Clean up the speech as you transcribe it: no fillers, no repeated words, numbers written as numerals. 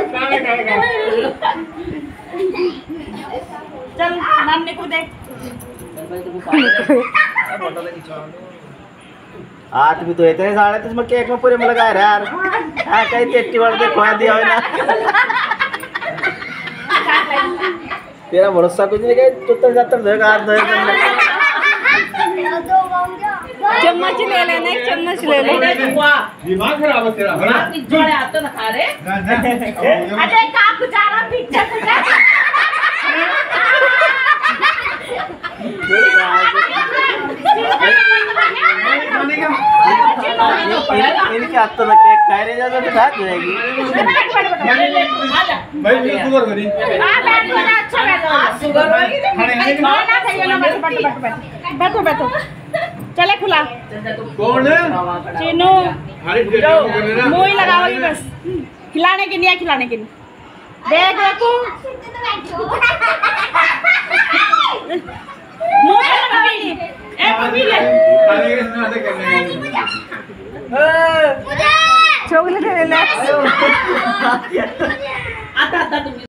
चल नानी को दे। हाथ भी तो इतने सारे तो इसमें केक में पूरे में लगाए रहे यार। हाँ कहीं टेस्टी वाले दे खोया दिया हो ना। तेरा भरोसा कुछ नहीं कहीं तुतर जातर धोएगा हाथ धोएगा। चम्मच ले लेना, एक चम्मच ले लेना। दिमाग खराब है तेरा बड़ा। जोड़े हाथ तो ना खा रे। अरे का कुछ आ रहा पीछे कुछ। इनके हाथ तो केक खाए रहे जाते तो ढाक जाएगी। भाई मेरी शुगर करी। अच्छा बैठो। शुगर बैठो बैठो। चले खुला। कौन है? चीनू। मुँह ही लगाओगी बस। खिलाने के लिए खिलाने के लिए। देख देखो। मुँह पे लगाओगी। चॉकलेट ले ले। आता आता तुम